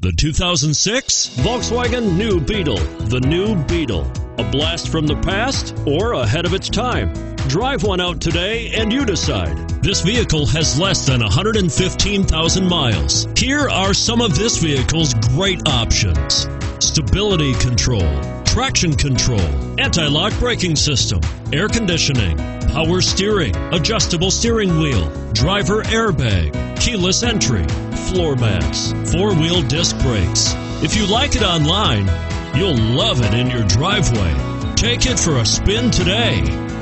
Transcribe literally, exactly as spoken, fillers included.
The two thousand six Volkswagen New Beetle. The New Beetle. A blast from the past or ahead of its time? Drive one out today and you decide. This vehicle has less than one hundred fifteen thousand miles. Here are some of this vehicle's great options: stability control, traction control, anti-lock braking system, air conditioning, power steering, adjustable steering wheel, driver airbag, keyless entry, floor mats, four-wheel disc brakes. If you like it online, you'll love it in your driveway. Take it for a spin today.